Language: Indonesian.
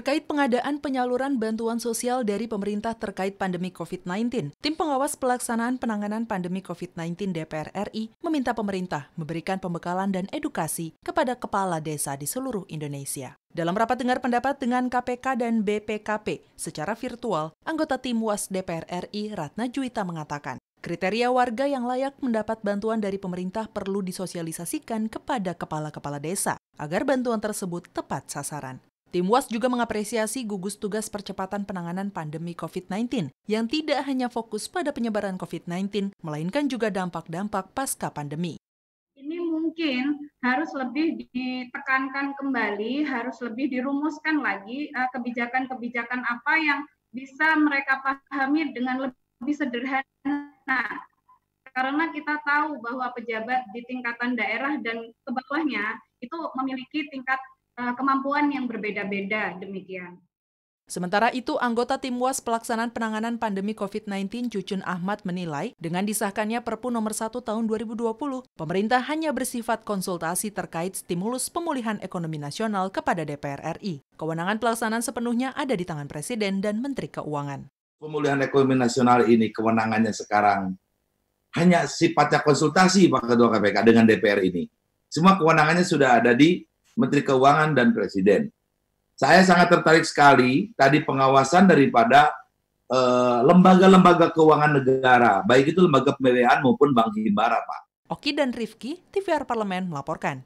Terkait pengadaan penyaluran bantuan sosial dari pemerintah terkait pandemi COVID-19, Tim Pengawas Pelaksanaan Penanganan Pandemi COVID-19 DPR RI meminta pemerintah memberikan pembekalan dan edukasi kepada kepala desa di seluruh Indonesia. Dalam rapat dengar pendapat dengan KPK dan BPKP secara virtual, anggota Tim Was DPR RI Ratna Juwita mengatakan, kriteria warga yang layak mendapat bantuan dari pemerintah perlu disosialisasikan kepada kepala-kepala desa agar bantuan tersebut tepat sasaran. Tim Was juga mengapresiasi gugus tugas percepatan penanganan pandemi COVID-19 yang tidak hanya fokus pada penyebaran COVID-19, melainkan juga dampak-dampak pasca pandemi. Ini mungkin harus lebih ditekankan kembali, harus lebih dirumuskan lagi kebijakan-kebijakan apa yang bisa mereka pahami dengan lebih sederhana. Karena kita tahu bahwa pejabat di tingkatan daerah dan ke bawahnya itu memiliki tingkat kemampuan yang berbeda-beda, demikian. Sementara itu, anggota Tim Was Pelaksanaan Penanganan Pandemi COVID-19 Cucun Ahmad menilai dengan disahkannya Perpu nomor 1 tahun 2020, pemerintah hanya bersifat konsultasi terkait stimulus pemulihan ekonomi nasional kepada DPR RI. Kewenangan pelaksanaan sepenuhnya ada di tangan Presiden dan Menteri Keuangan. Pemulihan ekonomi nasional ini kewenangannya sekarang hanya sifatnya konsultasi Pak Ketua KPK dengan DPR ini. Semua kewenangannya sudah ada di Menteri Keuangan dan Presiden. Saya sangat tertarik sekali tadi pengawasan daripada lembaga-lembaga keuangan negara, baik itu lembaga pembiayaan maupun Bank Himbara, Pak. Oki dan Rifki, TVR Parlemen melaporkan.